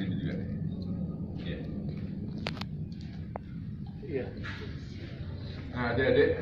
sini juga. Iya. Iya. Nah, adik-adik,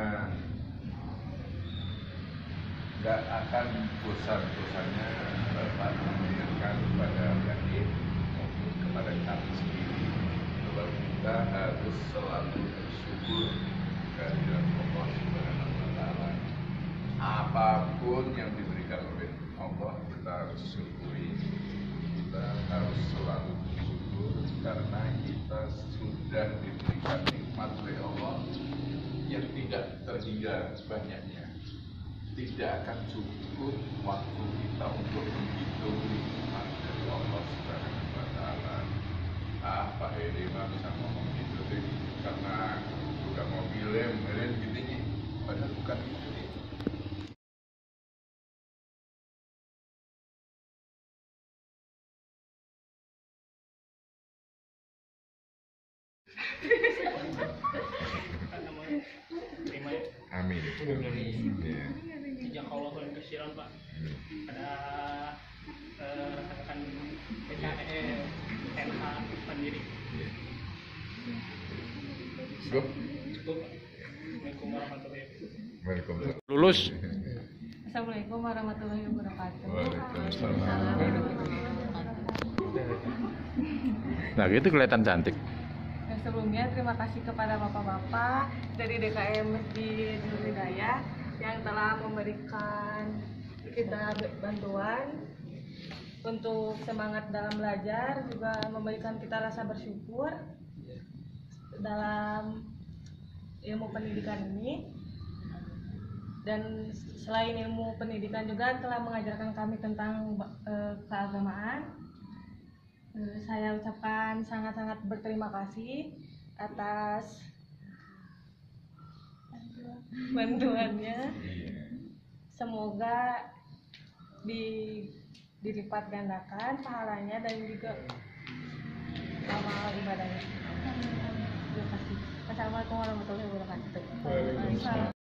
nggak akan bosan-bosannya Bapak mengingatkan kepada adik maupun kepada kami sendiri bahwa kita harus selalu bersyukur kehadiran Allah Subhanahu wa Ta'ala. Apapun yang diberikan oleh Allah kita harus syukuri. Kita harus selalu bersyukur karena kita sudah diberikan nikmat oleh Allah yang tidak terhingga banyaknya. Tidak akan cukup waktu kita untuk menghitung nikmat dari Allah Subhanahu wa Ta'ala. Pak Hedi mah bisa ngomong gitu sih karena bukan mobilnya gini nih, padahal bukan itu nih. Amin. Ya. Sejak Allah turun ke Siron, Pak, ada rekan-rekan PKE NH pendiri. Cukup. Assalamualaikum warahmatullahi wabarakatuh. Waalaikumsalam. Lulus. Assalamualaikum warahmatullahi wabarakatuh. Waalaikumsalam. Nah, gitu kelihatan cantik. Dan sebelumnya terima kasih kepada bapak-bapak dari DKM Masjid Nurul Hidayah yang telah memberikan kita bantuan untuk semangat dalam belajar, juga memberikan kita rasa bersyukur dalam ilmu pendidikan ini. Dan selain ilmu pendidikan juga telah mengajarkan kami tentang keagamaan. Saya ucapkan sangat-sangat berterima kasih atas bantuannya. Semoga dilipat gandakan pahalanya dan juga amal ibadahnya. Terima kasih. Assalamualaikum warahmatullahi wabarakatuh.